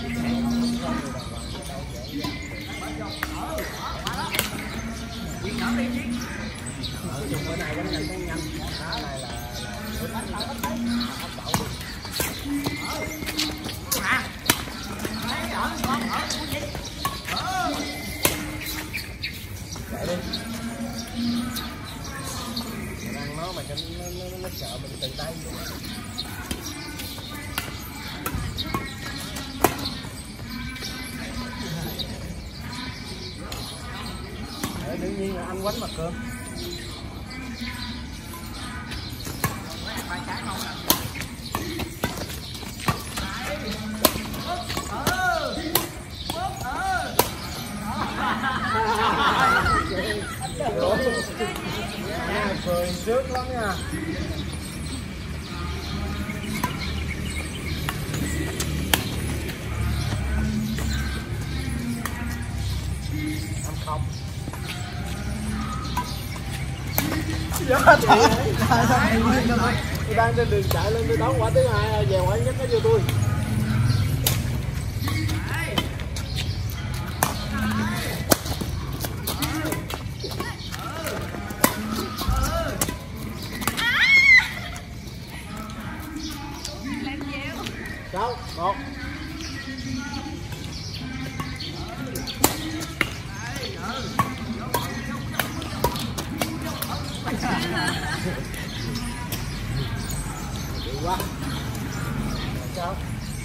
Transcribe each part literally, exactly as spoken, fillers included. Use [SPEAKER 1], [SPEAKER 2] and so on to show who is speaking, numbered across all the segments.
[SPEAKER 1] Bữa nay bánh nhanh bánh nhanh. Đó này là chạy đi. Mình ăn nó mà cho nó, nó, nó sợ mình từ tay. Để đương nhiên là ăn quánh mặt cơm. Nha, cười trước lắm nha. Năm không. Gió chị. Tôi đang trên đường chạy lên tôi đón quả thứ hai, về quả nhất nó vô tôi. Sáu, một. Đi quá. Sao?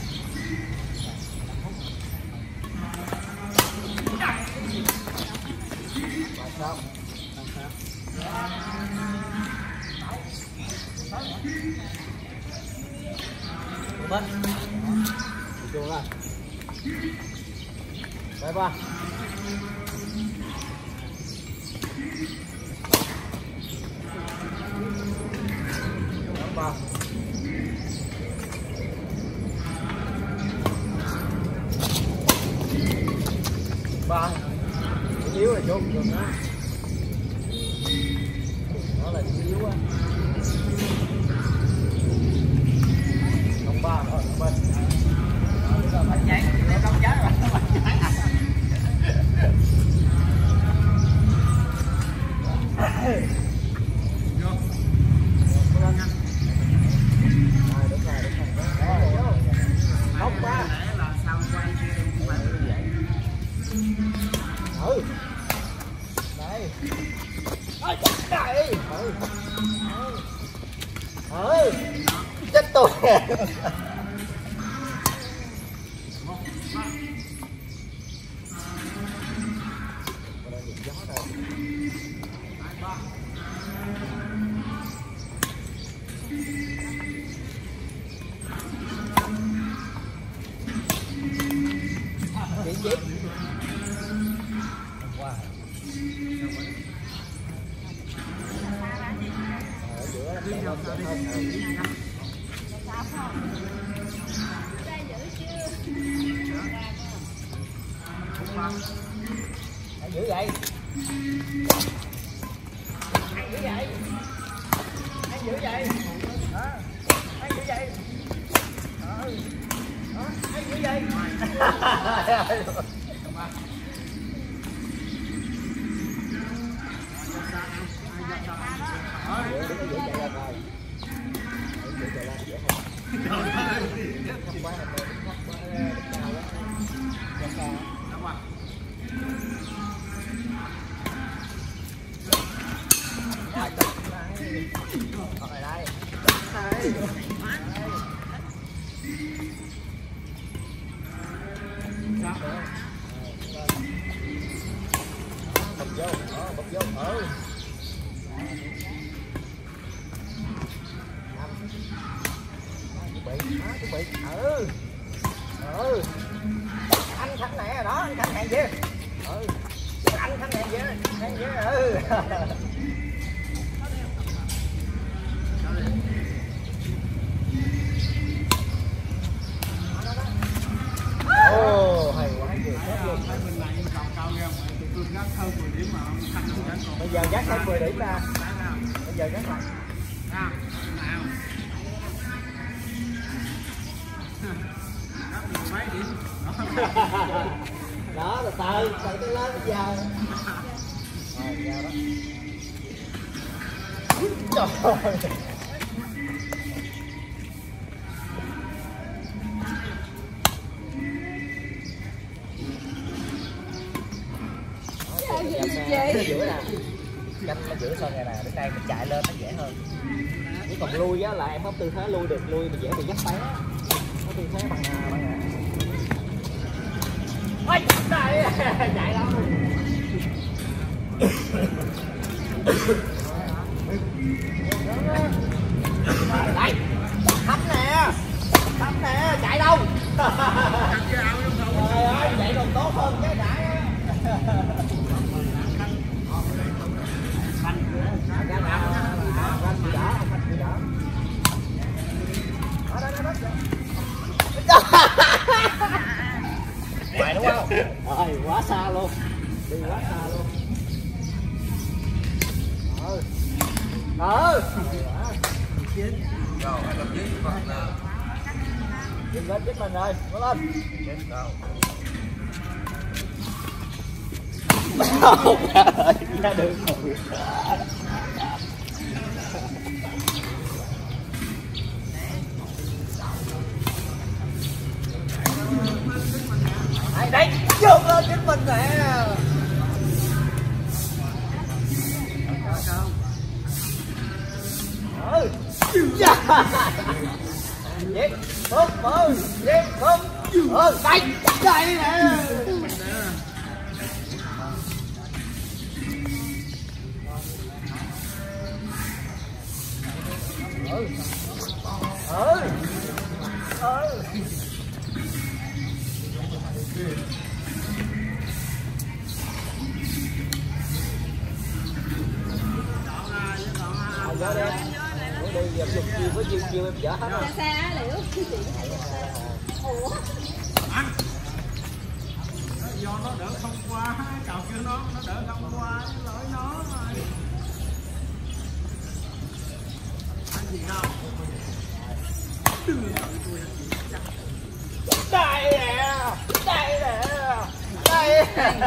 [SPEAKER 1] Sao? Bên chuông lên đây ba ba ba yếu là chốt rồi đó, đó là yếu á. Không ba thôi bên rồi phải cháy nó không cháy rồi nó phải cháy à. Vô. Vô lên nha. Rồi đúng rồi, đúng rồi. Đó. Không ba. Là sao quay kia không phải như vậy. Ừ. Đây. Ôi trời. Ừ. Ừ. Chết tôi. Chị chị. Wow. Ở giữa nó chạy lên chạy hơn. Hãy giữ vậy. Hãy giữ vậy. Hãy giữ vậy. Đó. Hãy giữ vậy. Đó. Đó. Hãy giữ vậy. Rồi đây. Đây. Bật vô, đó, bật vô, ừ. Chuẩn bị, đó, chuẩn bị, ừ. Ừ. Anh Khánh nè, đó, anh Khánh hẹn kia. Ừ. Anh Khánh hẹn kia, hẹn kia, ừ. Ồ, hay quá kìa. Bây giờ gác thêm mười điểm ra. Bây giờ gác lại. Nào. Gác mười mấy điểm. Đó từ từ từ từ lên bây giờ. Rồi ra đó. Trời ơi. Canh giữa nè, canh ở giữa sân này nè, đến đây mình chạy lên nó dễ hơn. Chỉ còn lui á là em có tư thế lui được, lui mà dễ bị dắt té. Có tư thế bằng bằng ôi trời chạy đâu. Đây thấm nè, thấm nè, chạy đâu. Trời ơi chạy còn tốt hơn cái đã. Ngoài đúng không? Rồi quá xa luôn, đi quá xa luôn. Ừ. Ừ.
[SPEAKER 2] Rồi, anh làm gì vậy?
[SPEAKER 1] Dừng lên chết mình rồi, có lên.
[SPEAKER 2] Chết đâu.
[SPEAKER 1] Ra được rồi. Đây, đây, vượt lên chính mình nè. Ừ. Giết, không, ừ, giết, không. Ừ, đây, đây nè. Ừ. Ừ. Ừ. Vô đi, vô đi, giờ dùng chiêu với chiêu chiêu em dở hết rồi.
[SPEAKER 3] Xa xa liễu. Ủa?
[SPEAKER 2] Anh. Do nó đỡ không qua, cậu kêu nó nó đỡ không qua, lỗi nó rồi. Anh gì không?
[SPEAKER 1] Đây nè, đây nè, đây.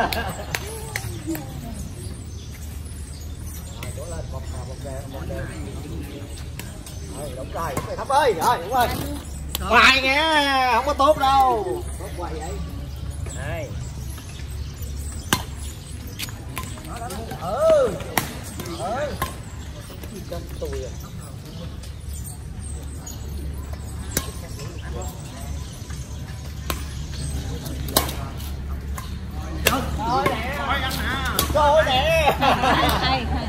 [SPEAKER 1] Rồi lên một một một đề một đề. Rồi đúng rồi, đúng rồi Thắm ơi, rồi đúng rồi. Hoài nghe, không có tốt đâu. Tốt hoài vậy. Này. Ừ. Ừ. Trong tôi à. Rồi nè.
[SPEAKER 2] Coi anh hả?
[SPEAKER 1] Rồi nè.
[SPEAKER 3] Hay hay.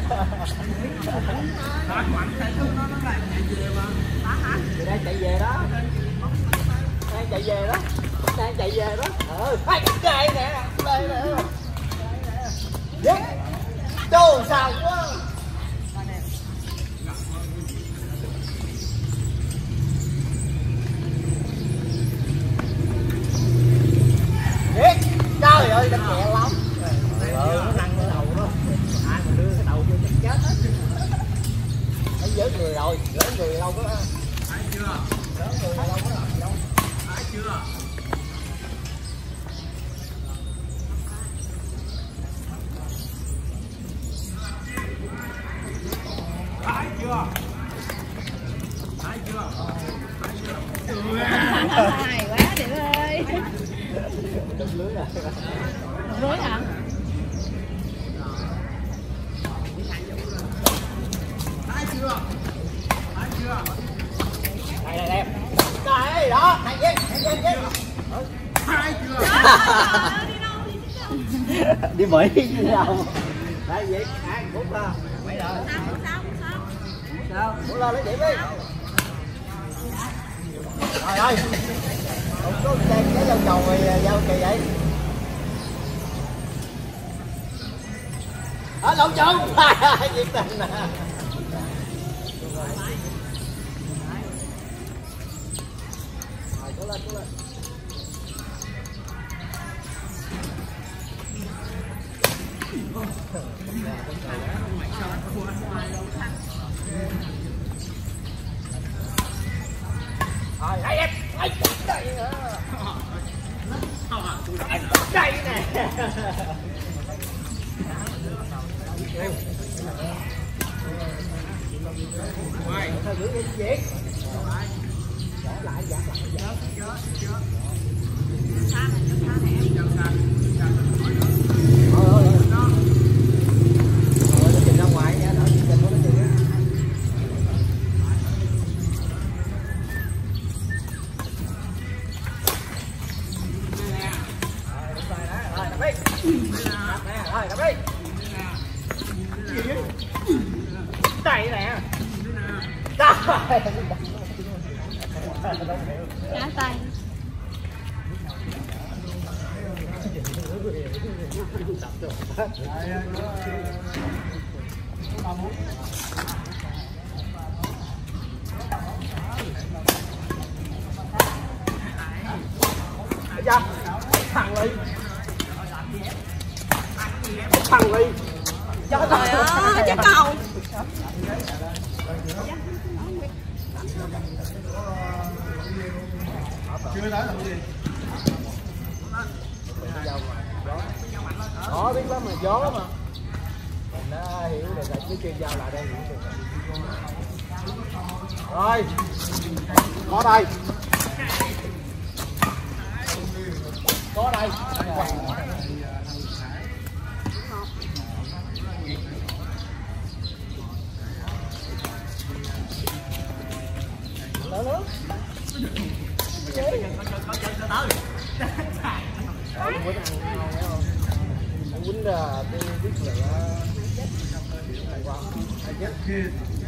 [SPEAKER 2] Đó, mạnh thấy nó nó lại chạy về mà. Hả?
[SPEAKER 1] Thì đang chạy về đó. Đang chạy về đó. Đang chạy về đó. Ừ, đây nè, đây nè. Giết. Đồ sao quá. Giết. Trời ơi, đánh nhẹ lắm. Ừ, nó nặng cái đầu đó. Ai mà đưa cái đầu vô chắc chết hết. Thấy giỡn người rồi, giỡn người đâu có.
[SPEAKER 2] Thấy chưa?
[SPEAKER 1] Giỡn người đâu có làm gì đâu.
[SPEAKER 2] Thấy chưa? Thấy chưa? Thấy chưa? Thấy chưa?
[SPEAKER 3] Hay quá Điệu ơi.
[SPEAKER 1] Đừng lưới à.
[SPEAKER 3] Đừng lưới hả?
[SPEAKER 2] Thấy chưa? Thấy chưa?
[SPEAKER 1] Đây đây em. Đây đó, thằng Giết, thằng Giết, Giết.
[SPEAKER 2] Thấy chưa?
[SPEAKER 1] Đi Mỹ chứ đâu. Đây vậy, ăn phút ra. Mấy rồi. Sao? Muốn lên lấy điểm đi. Trời ơi. Không có cái cái dao cầu rồi dao kỳ vậy. Ở lộn trốn. Nhiệt tình nè. Rồi cố lên, cố lên. Rồi, đây em. Đây nữa. Đây nè. Ngoài thôi giữ cái chuyện. Giả lại, giả lại, giả lại. Thôi thôi thôi. Thôi nó trình ra ngoài nha, đỡ trình của nó trình á. Rồi, đúng rồi đó. Rồi, đập đi. Nè, rồi, đập đi. Đây nè. Đây.
[SPEAKER 3] Cá tay.
[SPEAKER 1] Dạ. Thằng Ly. Thằng Ly.
[SPEAKER 3] Trời ơi, chắc cầu.
[SPEAKER 2] Chưa tới làm gì?
[SPEAKER 1] Đó biết lắm mà gió mà. Mình đã hiểu được rồi chứ kêu giao lại đây hiểu được rồi. Rồi. Có đây. Có đây. Lớn lớn. Anh Quýnh ăn ngon nhá không? Anh Quýnh là tôi biết là này qua ai chết kia.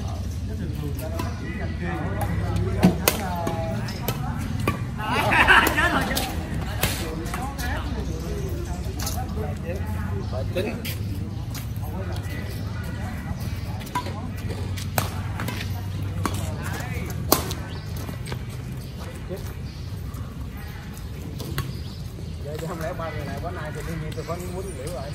[SPEAKER 1] Bà chính. Vậy chứ không lẽ ba người này bữa nay thì đương nhiên tôi có muốn liễu rồi.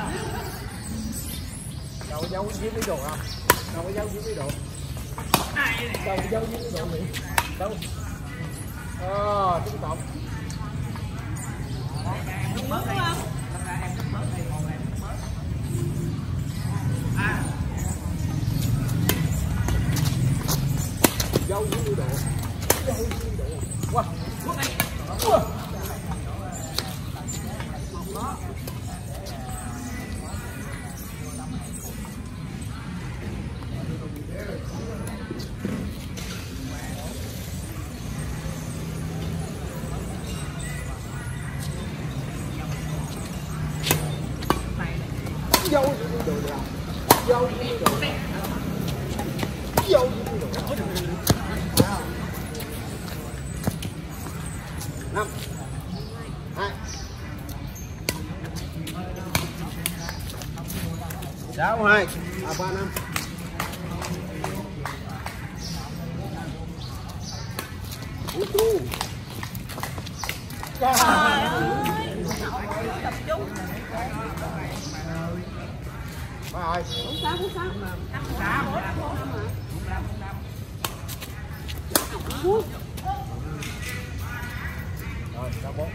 [SPEAKER 1] Đâu có giấu dưới cái đồ không? Đâu có giấu dưới cái đồ. Đâu có giấu dưới cái đồ gì? Đâu? Ờ, chúng tổng. Giấu dưới cái đồ. Giấu dưới cái đồ. Wow. Wow. Dâu với cái đồ nào? Dâu với cái đồ nào? Dâu với cái đồ nào? Năm hai sáu hai à ba năm ủa chú trời ơi tập trung ba ơi bốn sáu bốn sáu năm sáu rồi sáu bốn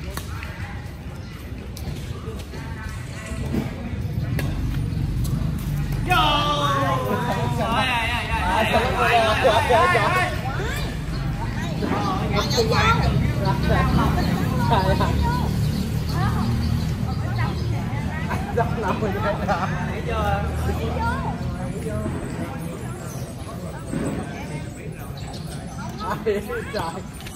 [SPEAKER 1] rất là mình thấy chưa trời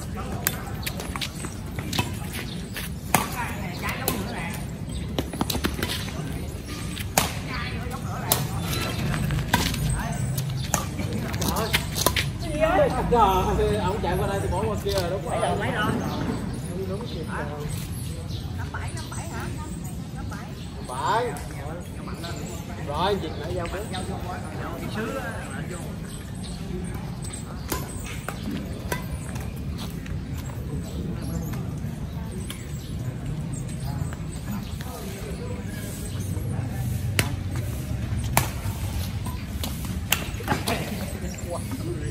[SPEAKER 1] trời ông chạy qua đây thì bỏ qua kia rồi đúng rồi mấy rồi đúng kịp rồi năm bảy năm bảy hả năm bảy bảy rồi dịch lại giao bốn sứ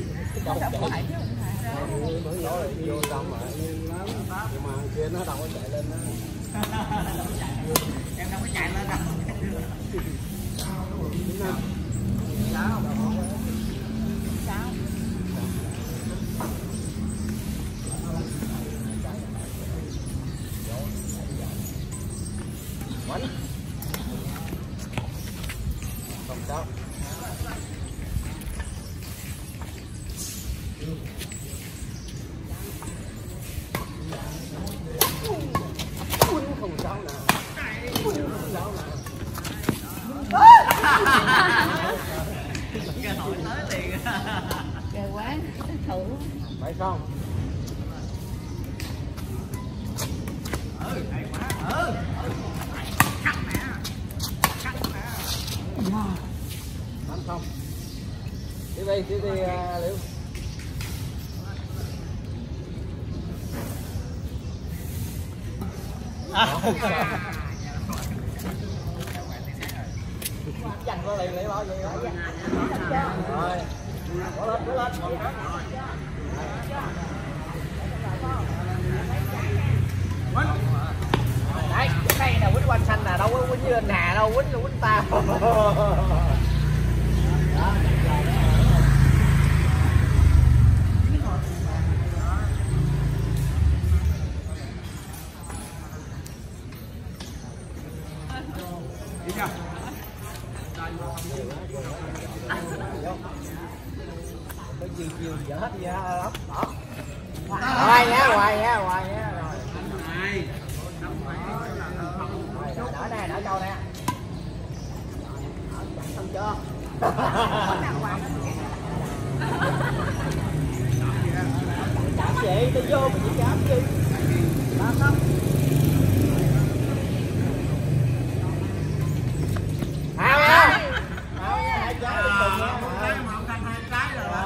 [SPEAKER 1] đâu chạy bữa nhỏ lại vô trong mà nhưng mà kia nó đâu có chạy lên đó.
[SPEAKER 2] Em đâu có chạy lên đâu.
[SPEAKER 3] Sao?
[SPEAKER 1] Quánh. Không sao. Không sao nào. Không sao nào.
[SPEAKER 2] Cơ hội tới liền.
[SPEAKER 3] Ghê quá, thử.
[SPEAKER 1] Phải không?
[SPEAKER 2] Ừ, hay quá. Ừ. Cắt nè. Cắt nè.
[SPEAKER 1] Đánh không? Tiếp đi, tiếp đi uh, Liễu. Dành qua liền Liễu bao vậy đó. Rồi. Bỏ lên, bỏ lên. Đấy, cái cây nào quýnh quanh xanh nè, đâu có quýnh như anh Hà đâu, quýnh là quýnh tao.
[SPEAKER 2] Đi chưa?
[SPEAKER 1] Có chiều chiều dở hết gì hết đó. Hoài nhá, hoài nhá, hoài nhá.
[SPEAKER 2] Này.
[SPEAKER 1] Rồi, đỡ nè, đỡ châu nè. Xong chưa? Chạm chị, tôi vô mà chị chạm gì? Ba không? Hào nha. Hào nha, hai trái đi cùng nha.
[SPEAKER 2] Một trái mà không thành hai trái rồi.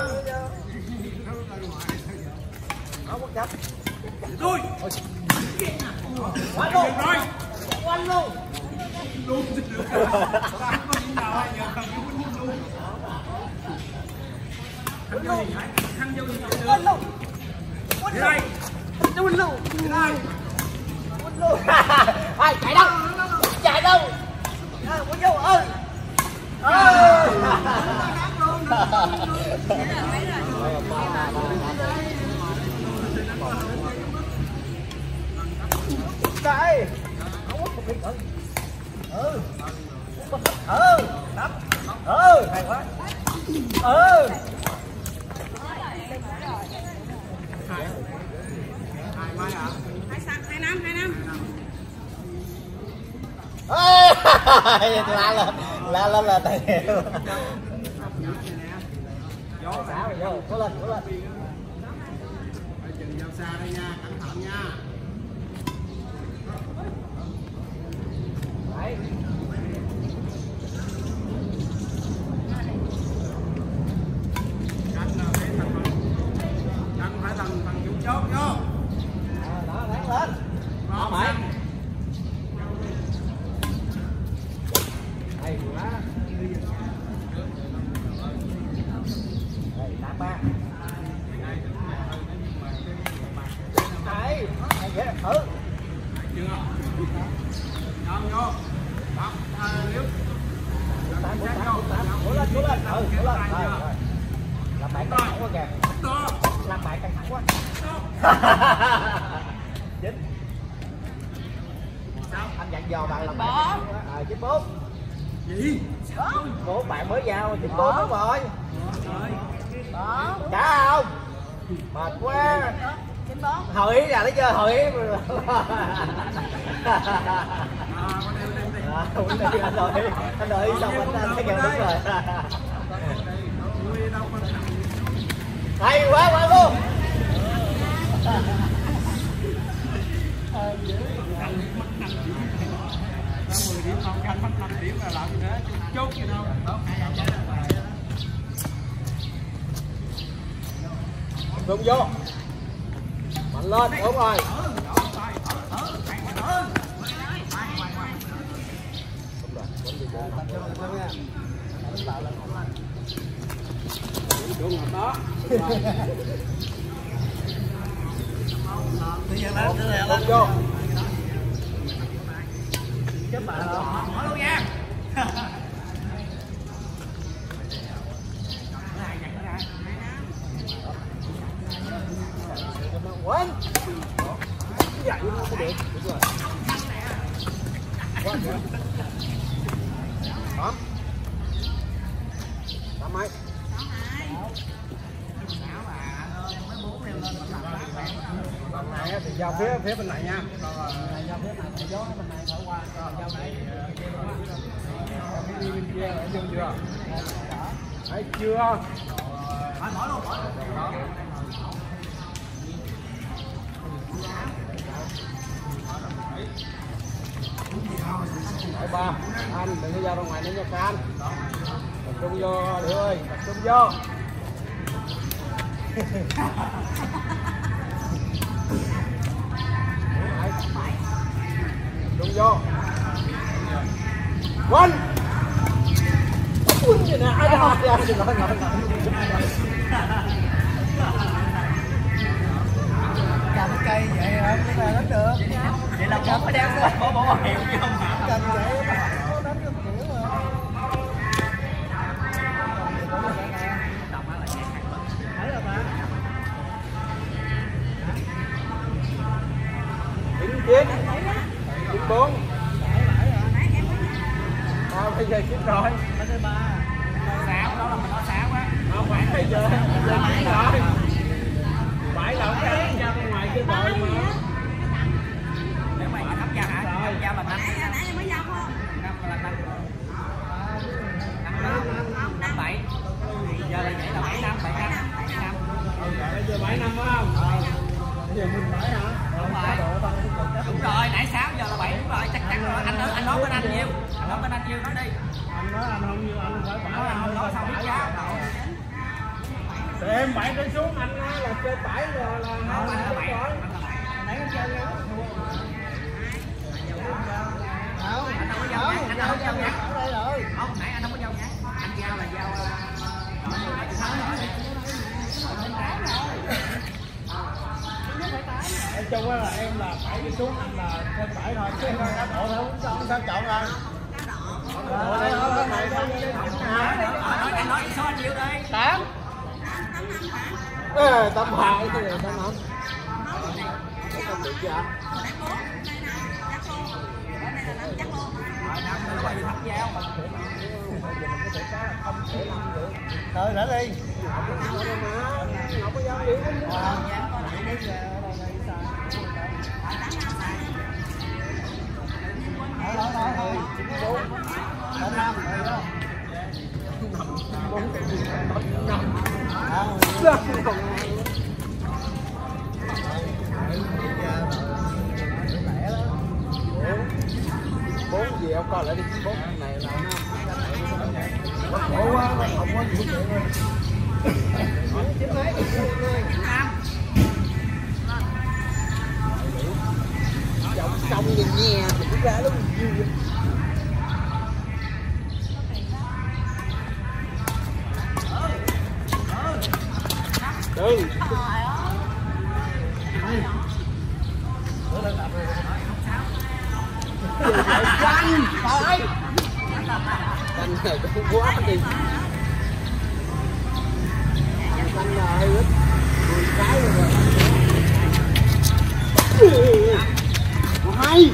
[SPEAKER 1] Không có chấp.
[SPEAKER 2] Tôi.
[SPEAKER 1] Quanh luôn.
[SPEAKER 2] Rồi.
[SPEAKER 1] Quanh luôn.
[SPEAKER 2] Luôn chứ được. Không có gì nào ai giờ cần cái quýnh luôn. Khăn vô gì? Khăn vô gì?
[SPEAKER 1] Quanh luôn.
[SPEAKER 2] Quýnh đây.
[SPEAKER 1] Quanh luôn. Quanh luôn. Ai chạy đâu? Chạy đâu? Quanh vô ơi. Ơi. Đây. Không có việc ừ. Ừ. Ừ. Đắp. Ừ, hay quá. Ừ.
[SPEAKER 2] Hai mai hả?
[SPEAKER 3] Hai sạc, hai năm, hai năm.
[SPEAKER 1] Ê, la lên, la lên là tài hiệu.
[SPEAKER 2] Gió
[SPEAKER 1] Xả rồi vô, cố lên, cố lên.
[SPEAKER 2] Phải chừng giao xa đây nha, cẩn thận nha.
[SPEAKER 1] Đấy.
[SPEAKER 2] Canh là phải thằng canh phải thằng thằng chủ chốt vô.
[SPEAKER 1] À, đó, đáng lên. Đó mày. Hay quá. Đây, tám ba. Đấy, hay dễ được thử.
[SPEAKER 2] Chưa? Nhon vô. Đập Liễu.
[SPEAKER 1] Tám, bốn, tám, bốn, tám. Cố lên, cố lên. Ừ, cố lên. Rồi, rồi. Làm bạn căng thẳng quá kìa. Làm bạn căng thẳng quá. Chín. Anh dặn dò bạn làm bạn căng thẳng quá. Ờ, chín bốn.
[SPEAKER 2] Gì?
[SPEAKER 1] Bốn bạn mới giao chín bốn đúng rồi.
[SPEAKER 2] Trời.
[SPEAKER 3] Đó.
[SPEAKER 1] Trả không? Mệt quá.
[SPEAKER 3] Chín bốn.
[SPEAKER 1] Hồi ý là thấy chưa? Hồi ý.
[SPEAKER 2] À, con đem đem đi.
[SPEAKER 1] À, đi anh đợi. Anh đợi xong anh anh thấy kìa đúng rồi.
[SPEAKER 2] Ui, đâu có nặng.
[SPEAKER 1] Hay quá quá luôn.
[SPEAKER 2] mười điểm không canh mất năm điểm là làm gì nữa, chốt gì đâu.
[SPEAKER 1] Đụng vô. Mạnh lên, đúng rồi.
[SPEAKER 2] Đúng rồi đó.
[SPEAKER 1] Đụng vô.
[SPEAKER 2] bà mở luôn nha.
[SPEAKER 1] Quên. Vậy nó có được. Đúng rồi. Quá kìa. Đó. Đó mấy. Lần này thì giao phía phía bên này nha. Này giao phía này, gió bên này thổi qua, giao này phía bên kia ở vô chưa? Thấy chưa?
[SPEAKER 2] Mở luôn, mở luôn.
[SPEAKER 1] Đấy ba, anh đừng có ra ra ngoài nữa nha Can. Tập trung vô Điệu ơi, tập trung vô. Tập trung vô. Quên. Quên gì nè, ai ra ra rồi rồi rồi.
[SPEAKER 2] Cầm cây vậy hả? Cái này đánh được. Vậy là cầm phải đeo cái bỏ bỏ hiệu chứ không hả? Cầm vậy nó đánh được kiểu mà. Thấy rồi mà.
[SPEAKER 1] Chín chín. Chín bốn. À, bây giờ chín rồi.
[SPEAKER 2] Bên thứ ba. Sáu đó là mình nói sáu á.
[SPEAKER 1] Không phải bây giờ. Giờ chín rồi. Phải là cái ra bên ngoài chứ rồi mà.
[SPEAKER 2] Nếu mày thấm ra hả? Thấm ra là năm.
[SPEAKER 3] Nãy em mới giao không?
[SPEAKER 2] Năm là năm. Năm năm bảy. Giờ là vậy là bảy năm, bảy năm, bảy năm.
[SPEAKER 1] Bây giờ bảy năm phải không? Bây giờ mình bảy hả?
[SPEAKER 2] Đúng rồi. Đúng rồi, nãy sáu giờ là bảy đúng rồi, chắc chắn rồi. Anh nói anh nói bên anh nhiêu? Anh nói bên anh nhiêu nói đi.
[SPEAKER 1] Anh nói anh không nhiêu anh phải bảy.
[SPEAKER 2] Nói anh nói sao biết giá đâu.
[SPEAKER 1] Thì em bảy đến xuống anh nói là chơi bảy rồi là
[SPEAKER 2] Không, anh là bảy.
[SPEAKER 1] rồi.
[SPEAKER 2] Nãy anh chơi đâu? Không, anh đâu có giao nhãn, anh đâu có giao nhãn. Không, nãy anh không có giao nhãn. Anh giao là giao
[SPEAKER 1] Em chung là em là bảy đi xuống anh là chơi bảy thôi chứ không cá độ đâu sao sao chọn rồi.
[SPEAKER 2] Anh nói số anh nhiêu đây?
[SPEAKER 1] Tám. Ê, tám hai thì tám năm. Không được chưa?
[SPEAKER 2] Thôi đã đi.
[SPEAKER 1] Không có giao điện.
[SPEAKER 2] Thôi thôi thôi. Tám năm rồi đó.
[SPEAKER 1] Bốn gì ông coi lại đi, bốn này là nó khổ quá, không có gì hết. Chín mấy giọng xong nhìn nhẹ thì cũng ra luôn. Đừng. Canh phải canh này cũng quá đi canh là hơi ít mười cái rồi hay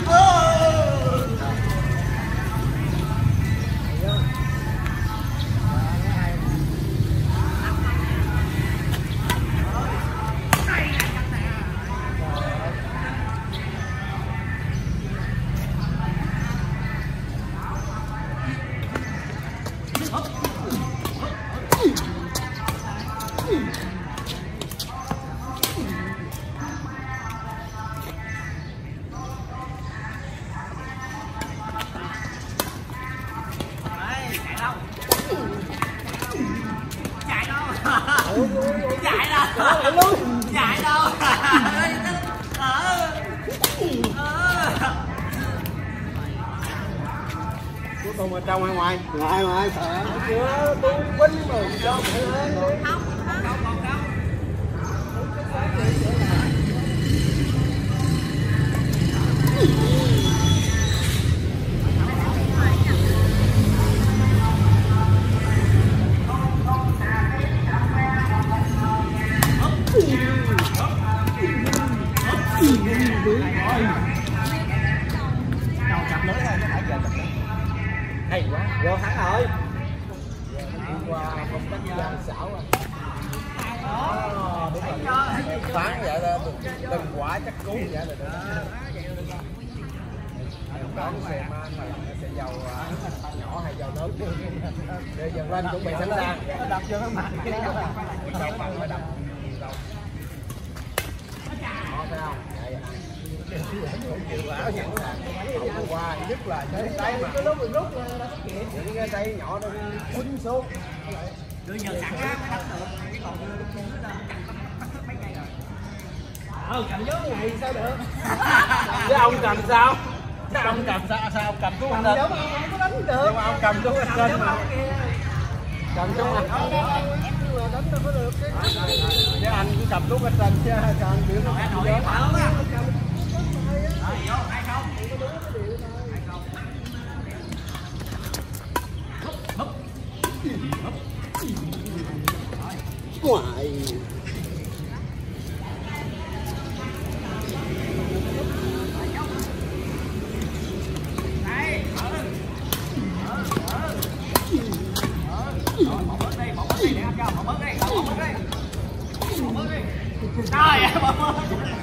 [SPEAKER 2] chạy đâu chạy đâu
[SPEAKER 1] cuối cùng ở trong hay ngoài ngoài ngoài sợ chưa tôi quýnh rồi cho phải lên
[SPEAKER 3] Không, không,
[SPEAKER 2] còn không
[SPEAKER 1] Dạ được đó. Đó xe man mà xe dầu nhỏ hay dầu lớn để dần lên chuẩn bị sẵn sàng.
[SPEAKER 2] Đập vô cái mặt cái đó là
[SPEAKER 1] Đập bằng mới đập. Đó thấy không? Hôm qua nhất là cái tay mà cái lúc mình rút những cái tay nhỏ nó quýnh xuống.
[SPEAKER 2] bây giờ sẵn á mới đập được cái còn mấy cây rồi. Ờ cầm gió này sao được?
[SPEAKER 1] Chứ ông cầm sao?
[SPEAKER 2] Sao ông cầm sao sao ông cầm xuống không được? Ông có đánh được.
[SPEAKER 1] Nhưng mà ông cầm xuống anh trên mà. Cầm xuống anh.
[SPEAKER 2] Đánh đâu có được.
[SPEAKER 1] Chứ anh cũng cầm lúc ở trên chứ sao anh biểu nó
[SPEAKER 2] Nổi
[SPEAKER 1] gió.
[SPEAKER 2] nổi á. Rồi vô hai không.
[SPEAKER 1] Ngoài
[SPEAKER 2] Trời ơi, bỏ bớt.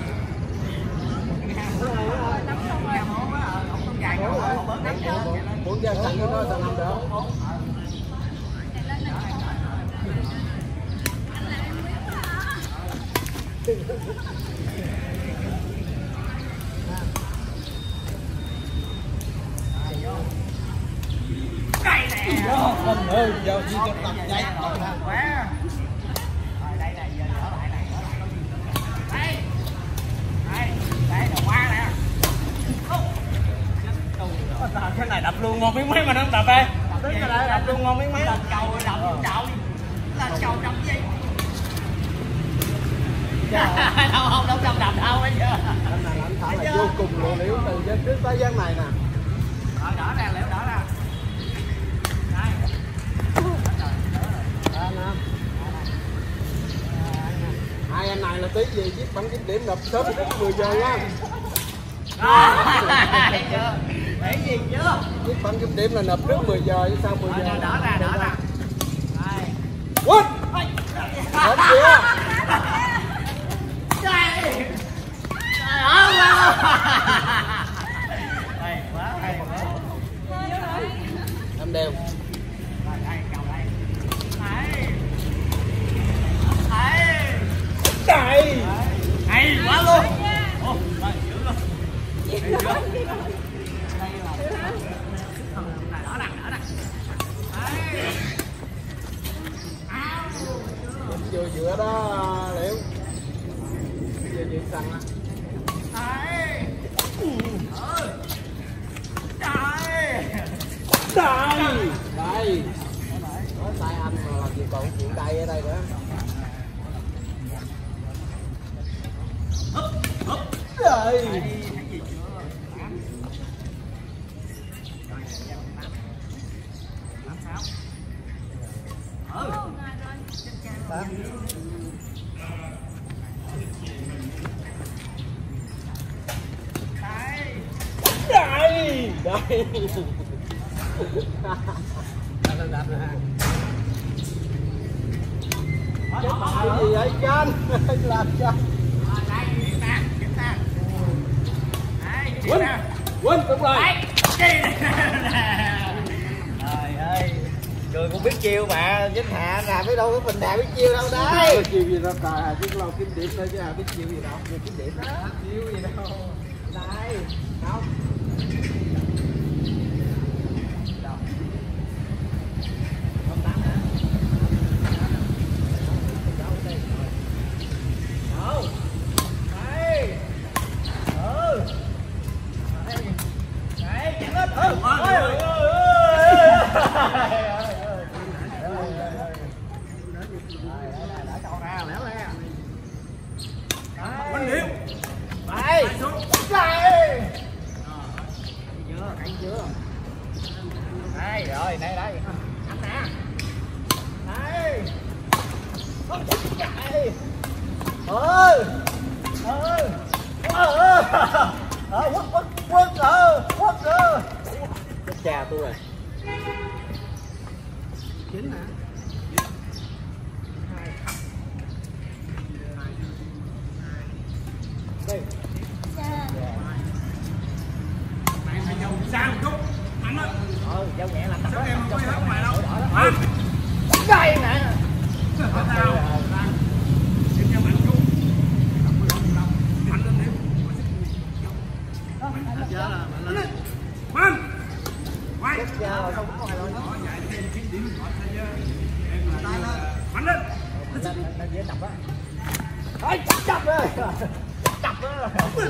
[SPEAKER 1] muốn ra sẵn của nó sao năm được.
[SPEAKER 2] Đây nè.
[SPEAKER 1] Không ơi, giờ chỉ cho tập chạy.
[SPEAKER 2] Quá. Rồi đây này giờ đỡ lại này. Đây. Đây, đây là qua nè.
[SPEAKER 1] Cái này đập luôn ngon miếng mấy mà nó không đập đây.
[SPEAKER 2] Cái này đập luôn ngon miếng mấy. Lần cầu đập vô chậu. Lần cầu đập gì? Đâu không đâu đập đập đâu bây giờ.
[SPEAKER 1] Anh này anh thả là vô cùng lộ liễu từ trên trước tới gian này nè.
[SPEAKER 2] Rồi đỡ ra, liễu đỡ ra. Đây.
[SPEAKER 1] Đó nè. Hai anh này là tí gì viết bắn kiếm điểm nộp sớm đến mười giờ nha.
[SPEAKER 2] Thấy chưa? Để gì chưa?
[SPEAKER 1] Viết bắn kiếm điểm là nộp trước mười giờ chứ sao mười giờ.
[SPEAKER 2] Đỡ, đỡ ra, đỡ ra. Đây.
[SPEAKER 1] Quýt! Không chưa?
[SPEAKER 2] Trời! Trời ơi! Đây, quá hay quá.
[SPEAKER 1] Em đều.
[SPEAKER 2] Rồi, đây, cầu đây. Đây. Đây.
[SPEAKER 1] Đây!
[SPEAKER 2] Hay quá luôn. Ồ, rồi, giữ luôn. Hay chưa? Đây là này đỡ nè, đỡ nè. Đây.
[SPEAKER 1] Vừa giữa đó Liễu. Vừa vừa sẵn á.
[SPEAKER 2] Đây. Ừ. Đây.
[SPEAKER 1] Đây! Đây! Có tay anh mà làm gì còn chuyện đây ở đây nữa. Đây! Đây! Đây! Đạp đạp nè. Cái bài gì vậy Chanh? Làm Chanh.
[SPEAKER 2] Quýnh,
[SPEAKER 1] Quýnh, đúng rồi.
[SPEAKER 2] Trời ơi, Cường cũng biết chiêu mà, Vinh Hạ là biết đâu có mình Hà biết chiêu đâu đấy.
[SPEAKER 1] Chiêu gì đâu trời, Hà biết lo kiếm điểm thôi chứ Hà biết chiêu gì đâu. Chiêu kiếm điểm đó. Chiêu gì đâu. Đây, không.
[SPEAKER 2] Quýnh điệu.
[SPEAKER 1] Đây.
[SPEAKER 2] Đây. Thấy chưa? Đây rồi, đây đây. Anh nè. Đây. Không chết chạy. Ơi. Ơi. Ơi. Ờ quất quất quất ờ, quất ờ.
[SPEAKER 1] Cái cha tôi rồi.
[SPEAKER 2] Chín hả?
[SPEAKER 1] Đây.
[SPEAKER 2] dao nhẹ làm tập đó.
[SPEAKER 1] Em không có ngoài đâu.
[SPEAKER 2] Ừ. Đây nè.
[SPEAKER 1] Mạnh. Quay.
[SPEAKER 2] Không có ai rồi.
[SPEAKER 1] Mạnh lên.
[SPEAKER 2] Lên dễ tập á. Thôi chập chập ơi. Chập á.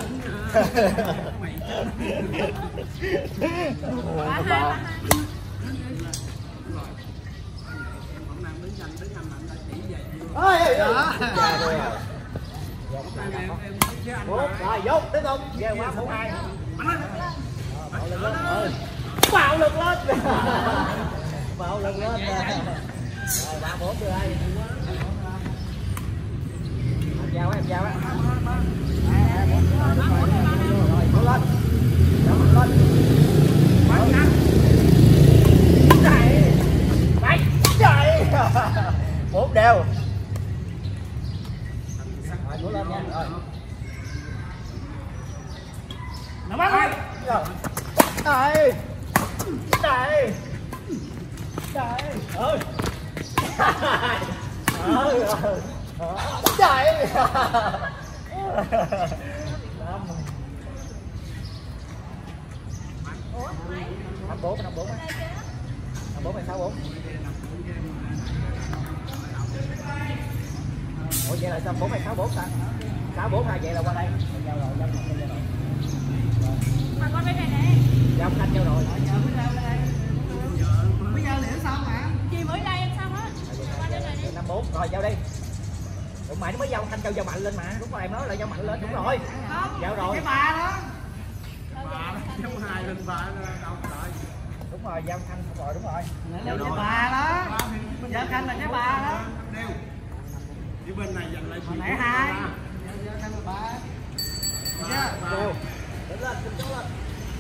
[SPEAKER 2] Ôi ơi rồi vô tiếp tục về qua phụ hai bạo lực lên ừ. Bạo lực lên bạo lực lên rồi ba bốn đưa đây em giao á em giao á rồi cố lên lên chạy chạy chạy bốn đều rồi cố lên nha rồi nó bắt rồi đây đây đây ơi ơi chạy năm bốn năm bốn năm bốn sáu bốn ủa vậy là sao bốn hay sáu bốn ta sáu bốn hai vậy là qua đây giao rồi giao rồi
[SPEAKER 3] mà con bên này nè
[SPEAKER 2] giao canh giao rồi
[SPEAKER 3] bây giờ liệu xong hả chị mới đây em xong á
[SPEAKER 2] năm bốn rồi giao đi đúng mày nó mới giao thanh kêu giao mạnh lên mà đúng rồi em nói là giao mạnh lên đúng rồi giao rồi
[SPEAKER 3] cái bà đó
[SPEAKER 1] Giống hai lên ba đâu đợi.
[SPEAKER 2] Đúng rồi, giao thanh rồi đúng rồi.
[SPEAKER 3] Lên cái bà đó. Giao thanh là cái bà đó.
[SPEAKER 1] Đeo. Phía bên này dành lại
[SPEAKER 3] hồi nãy hai. Giao thanh là ba.
[SPEAKER 2] Đeo. Đứng lên, đứng xuống lên.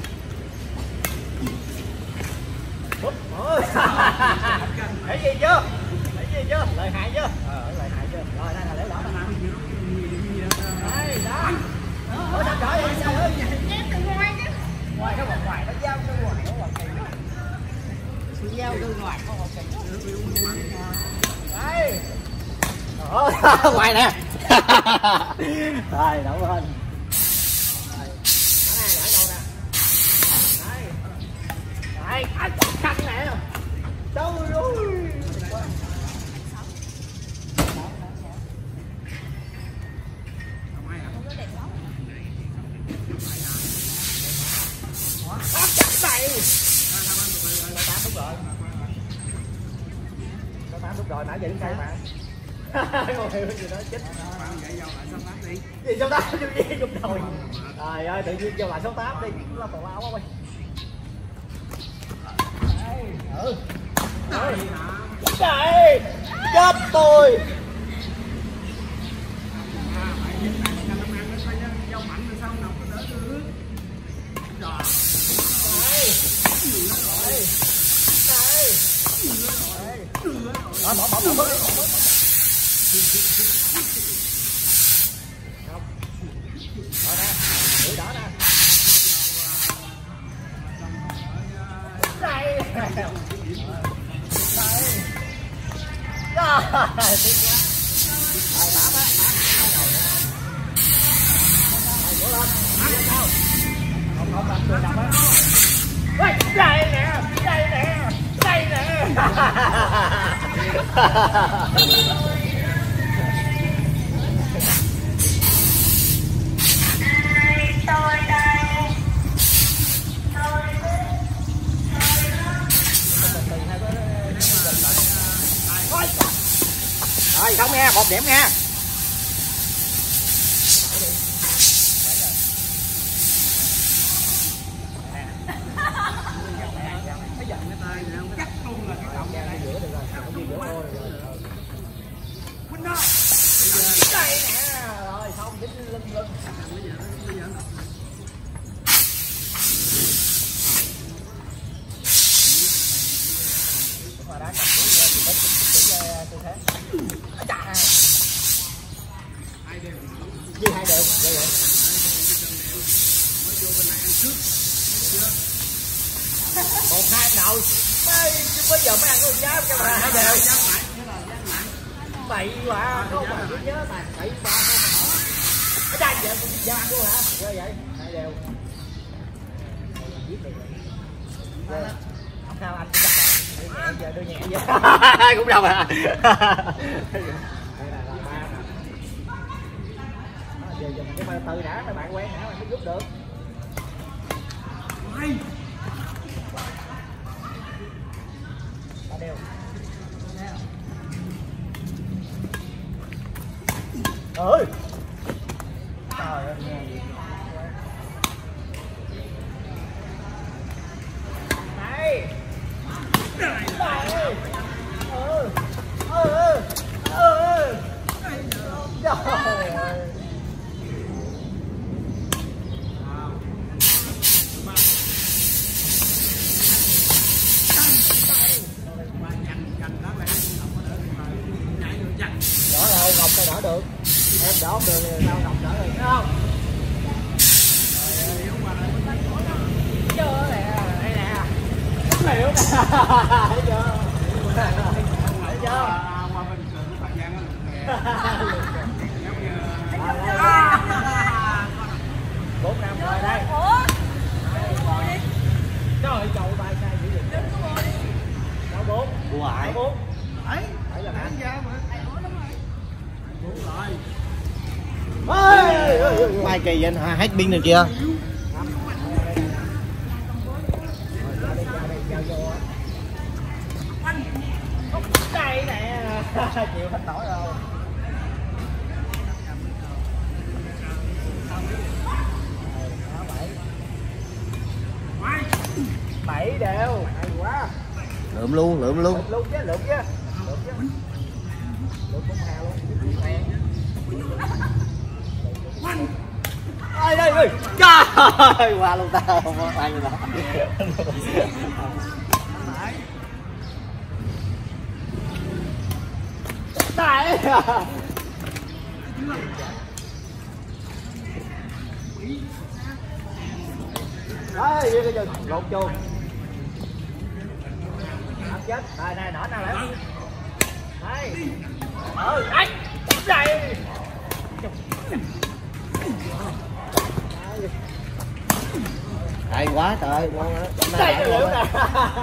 [SPEAKER 2] Bút. Ôi. Thấy gì chưa? Thấy gì chưa? Lợi hại chưa? Ờ, lợi hại chưa? Rồi đây là lễ đỏ đó. Đây, đó. Ôi sao trời ơi, trời ơi.
[SPEAKER 3] Em từ ngoài chứ.
[SPEAKER 2] Ngoài nó còn ngoài nó giao cho ngoài nó còn kỳ. Giao từ ngoài có còn kỳ. Đây. Đó, ngoài nè. Rồi, đổ lên. Đây, ở đâu nè. Đây. Đây, anh căng nè. Đâu rồi. Bóp chặt này. Có tám đúng rồi. Có tám đúng rồi, nãy giờ đứng đây mà. Ngồi hiểu gì đó chết. Gì số tám vô gì cũng rồi. Trời ơi, tự nhiên vô lại số tám đi, nó tào lao quá quay. Đây, ừ. Đây. Chết tôi. Đó, bỏ bỏ bỏ bỏ bỏ. Rồi nè, đuổi đỏ nè. Đây. Đây. Rồi, tiếc quá. Rồi, bám á, bám. Rồi, đổ lên. Sao? Không, không, làm tôi đập á. Đây nè, đây nè, đây nè.
[SPEAKER 3] Tôi đây.
[SPEAKER 2] Rồi, xong nha, một điểm nha.
[SPEAKER 1] Chắc luôn là cái động này
[SPEAKER 2] Giữa được rồi, không đi giữa thôi.
[SPEAKER 1] Quýnh đó.
[SPEAKER 2] Đây nè, rồi xong dính lưng lưng. Đúng rồi đó, cầm cú lên thì bớt chỉ tư thế. Chà.
[SPEAKER 1] Hai đều.
[SPEAKER 2] Với hai đều, vậy vậy.
[SPEAKER 1] Mới vô bên này ăn trước. Chưa?
[SPEAKER 2] một hai đầu mấy bây giờ mấy ăn có giá cho bà hai đều bậy quá không phải cứ nhớ tài bậy ba không hả cái trai vậy cũng giá luôn hả sao vậy hai đều không sao anh cũng đặt giờ đưa nhẹ vậy cũng đâu à giờ dùng cái ba tư đã mấy bạn quen hả mới giúp được ba đều ơi trời ơi nghe gì này này ừ ừ ừ trời ơi đỡ đâu Ngọc sao đỡ được em đỡ không được thì sao Ngọc đỡ được thấy không chưa nè đây nè liệu nè thấy chưa thấy chưa bốn năm rồi đây trời chậu tay sai dữ vậy sáu bốn sáu bốn bảy bảy là hả
[SPEAKER 3] mai kỳ vậy hả hết pin rồi chưa
[SPEAKER 2] đây nè chịu hết nổi rồi bảy đều hay quá
[SPEAKER 3] lượm luôn lượm luôn
[SPEAKER 2] lượm luôn chứ lượm chứ lượm chứ lượm cũng hào luôn ơi đây ơi
[SPEAKER 3] trời qua luôn tao không có ai nữa
[SPEAKER 2] tại đấy đi cái lột chuồng áp chết đây này nở nào lại đây ừ đấy đây
[SPEAKER 3] hay quá trời ơi ngon á
[SPEAKER 2] đây cái liệu nè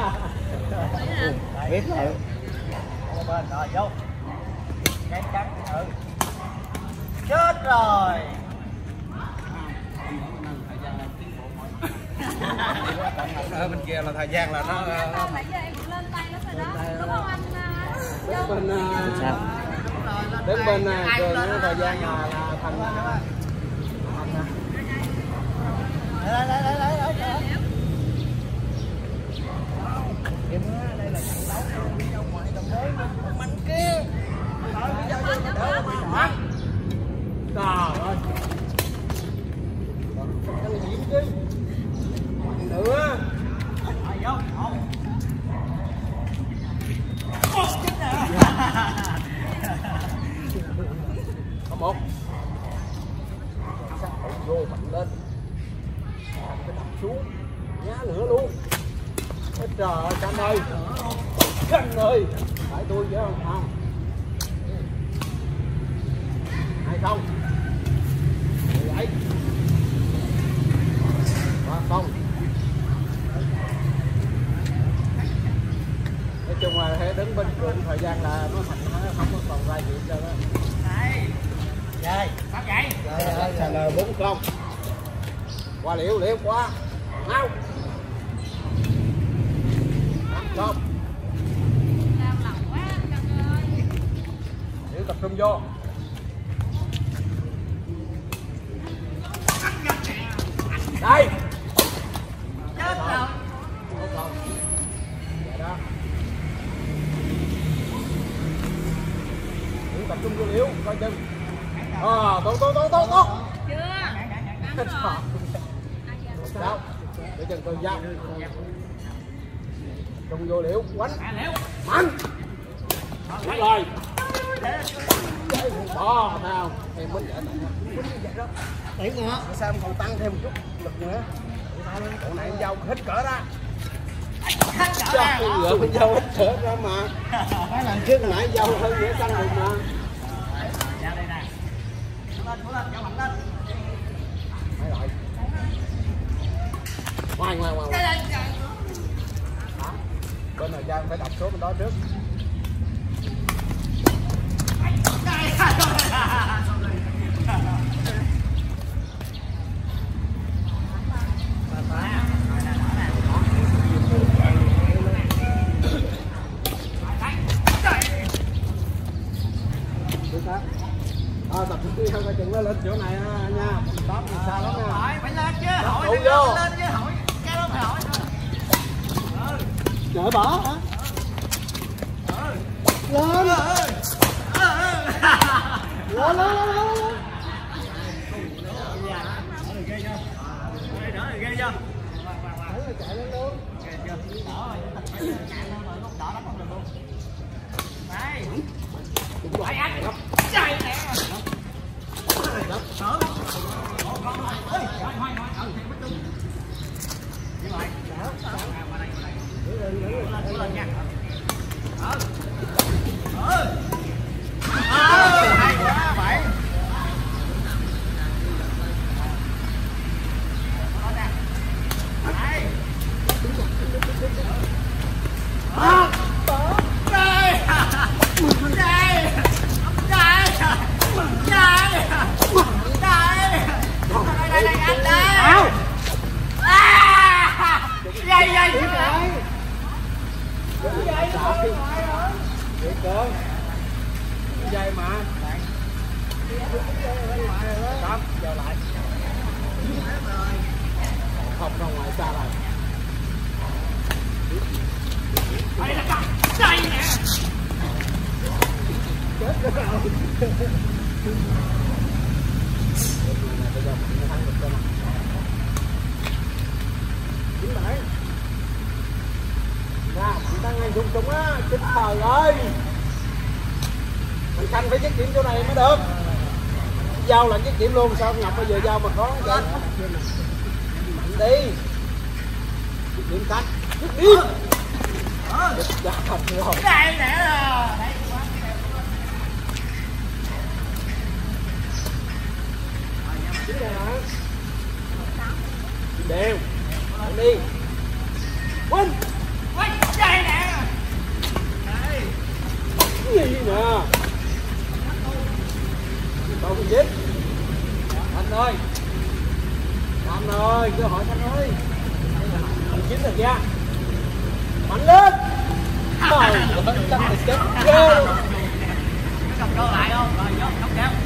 [SPEAKER 3] biết liệu
[SPEAKER 2] bên rồi vô cái trắng ừ chết rồi
[SPEAKER 1] ở bên kia là thời gian là nó
[SPEAKER 4] nãy giờ em cũng lên tay nó rồi đó đúng không anh
[SPEAKER 1] đến bên
[SPEAKER 3] sao
[SPEAKER 1] đến bên trường nó thời gian là là thành
[SPEAKER 2] đây đây đây đây đây đây em đây là trận đấu đi ra ngoài đồng mới con manh kia rồi bây giờ vô đỡ bị đỏ trời ơi ăn gì chứ nữa rồi vô không chết nè
[SPEAKER 1] có một sắc vô mạnh lên cái đập xuống nhá lửa luôn ôi trời ơi Canh ơi Canh ơi phải tôi chứ không không hay không vậy và không nói chung là hãy đứng bên trường thời gian là nó thành nó không có còn ra gì cho đó
[SPEAKER 2] đây đây sao vậy
[SPEAKER 1] thành là bốn không qua liễu liễu qua mau không
[SPEAKER 4] làm lỏng quá Canh ơi
[SPEAKER 1] liễu tập trung vô đây
[SPEAKER 2] chết rồi
[SPEAKER 1] vậy đó liễu tập trung vô liễu coi chừng ờ tốt tốt tốt tốt tốt
[SPEAKER 4] chưa
[SPEAKER 1] hết rồi sao để chân tôi dao trung vô liễu quánh mạnh đúng rồi đó nào em mới vậy đó
[SPEAKER 3] thấy ngon
[SPEAKER 1] sao em còn tăng thêm một chút lực nữa chỗ này em dao hết cỡ ra Cho ngựa con dâu ít thở ra mà. Mấy lần trước nãy dâu hơn nữa căng được mà.
[SPEAKER 2] Giao đây nè. Lên, lên, giao mạnh lên.
[SPEAKER 1] Mấy rồi. Ngoài ngoài ngoài. Bên này Giang phải đọc số bên đó trước. Ờ, tập trung nhau coi chừng nó lên chỗ này nha, top thì sao lắm nha.
[SPEAKER 2] Hỏi phải lên chứ, hỏi
[SPEAKER 1] vô.
[SPEAKER 2] lên chứ, hỏi cái đó phải hỏi thôi.
[SPEAKER 1] Chở bỏ hả? Lên. Lên lên lên.
[SPEAKER 2] Đỡ được ghê chưa? Đỡ được ghê chưa?
[SPEAKER 1] Chạy lên luôn.
[SPEAKER 2] Ghê chưa? Đỡ rồi, phải chạy lên rồi lúc đỡ lắm không được luôn. Đây. Phải anh. Chạy nè. Đỡ. Con ơi. Hoài hoài hoài. Ừ thì bắt chung. Như vậy. Đỡ. Qua đây qua đây. Lên lên nha. Ờ. Ờ. Ờ, hay quá bảy. Đây. Ờ. Đây. Đây. Đây. Đây. Đây. Đây đây anh đây.
[SPEAKER 1] Áo.
[SPEAKER 2] À. Dây dây.
[SPEAKER 1] Dây cơ. Dây mà. Stop, giờ lại. Không ra ngoài xa rồi.
[SPEAKER 2] Đây là cặp dây nè.
[SPEAKER 1] Chết rồi. Bây giờ mình thắng được rồi. Chính bảy. Ra, mình đang ngay dùng chúng á, chết thời ơi. Mình Khanh phải dứt điểm chỗ này mới được. Giao là dứt điểm luôn, sao Ngọc bây giờ giao mà có vậy? Mạnh đi. Dứt điểm Khanh. Dứt điểm. Dứt điểm rồi.
[SPEAKER 2] Đây nè rồi.
[SPEAKER 1] Chính đây hả? Đều. Mạnh đi. Quên.
[SPEAKER 2] Quên, đây nè. Đây.
[SPEAKER 1] Gì nè. Đâu có giết. Anh ơi. Anh ơi, cứ hỏi anh ơi. Anh chín rồi kìa. Mạnh lên. Trời ơi, chắc là chết ghê.
[SPEAKER 2] Cầm cơ lại không? Rồi vô, không kéo.